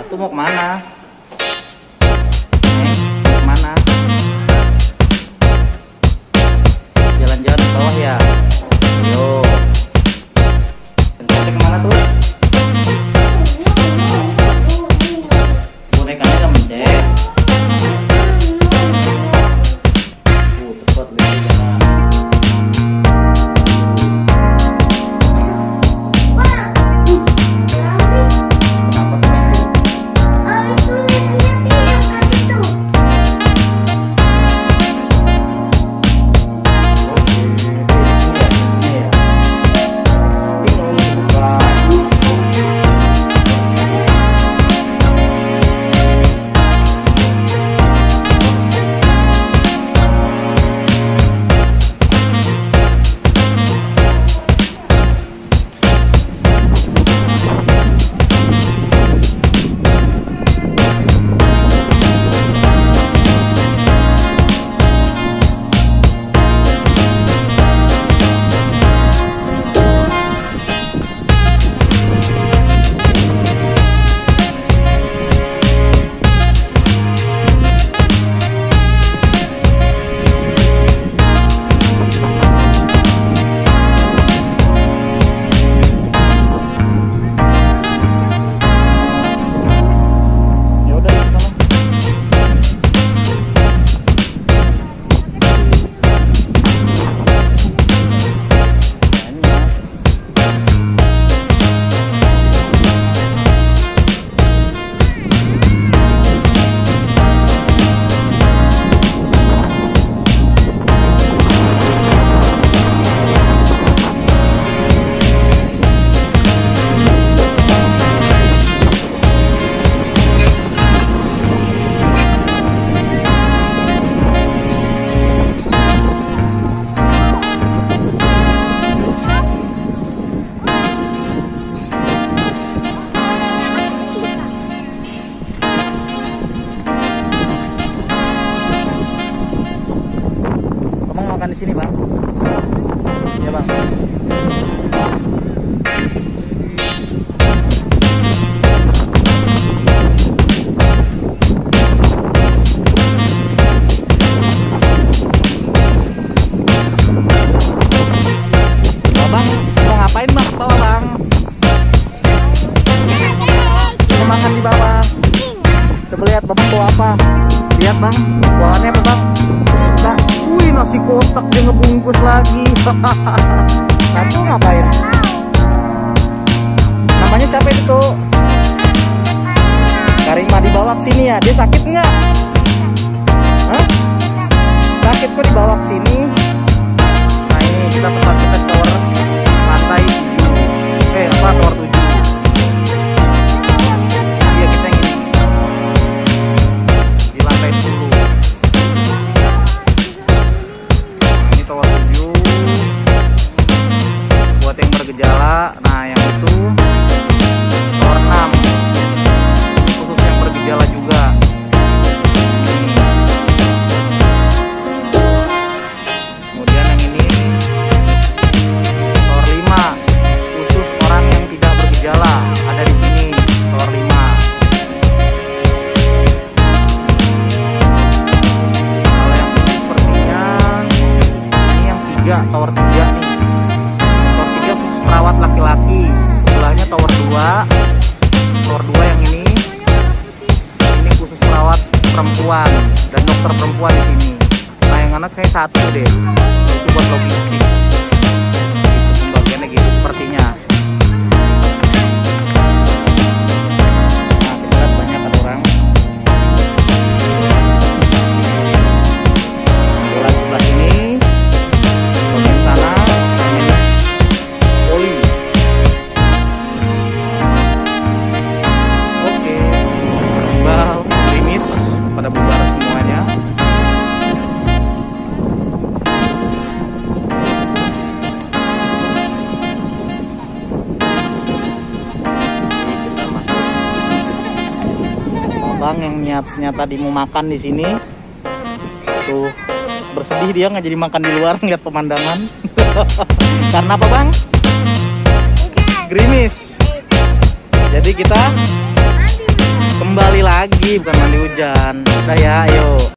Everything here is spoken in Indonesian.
Tuh mau kemana? Mau kemana? Jalan-jalan ke bawah ya. Yo. Pencetin kemana tuh? Bonekanya udah mencet. Cepat lihat jalan. Makan di sini, Bang. Ya, Bang. Bang, mau ngapain, Bang? Bawa, Bang. Mau makan di bawah. Coba lihat, Bapak bawa apa? Lihat, Bang. Bawaannya apa, Bang? Wih, nasi kotak dia ngebungkus lagi. Nanti ngapain? Namanya siapa itu tuh? Karima dibawa ke sini ya. Dia sakit nggak? Hah? Sakit kok dibawa ke sini? Nah ini kita tempat kita tower lantai 7. Tower 7. Iya kita yang ini di lantai 10. Buat yang bergejala, nah yang itu tower 6 khusus yang bergejala juga. Kemudian yang ini tower 5 khusus orang yang tidak bergejala, ada di sini tower 5. Kalau yang ini sepertinya ini yang 3, tower 3 nih. Perawat laki-laki, sebelahnya tower 2. Tower 2 yang ini khusus perawat perempuan dan dokter perempuan di sini. Nah yang anak kayak 1 deh, itu buat logistik. Itu pembagiannya gitu sepertinya. Nah kita lihat banyak kan orang. Jalan sebelah sini, bagian sana. Pada bubar semuanya. Kita masuk. Bang yang nyata tadi mau makan di sini, tuh bersedih dia nggak jadi makan di luar ngeliat pemandangan. Karena apa, Bang? Gerimis. Jadi kita lagi, bukan mandi hujan. Udah ya, ayo.